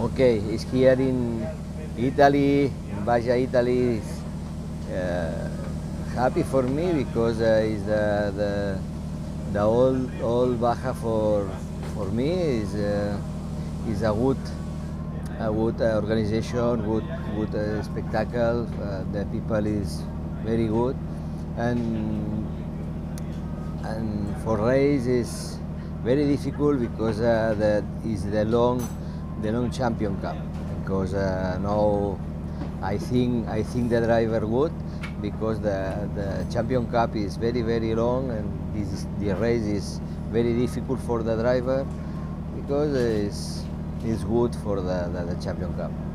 Okay, it's here in Italy, in Baja, Italy. It's happy for me because it's the all Baja for me is a good organization, good spectacle. The people is very good, and for race is very difficult because that is the long champion cup, because now I think the driver good, because the champion cup is very long, and the race is very difficult for the driver, because it's good for the champion cup.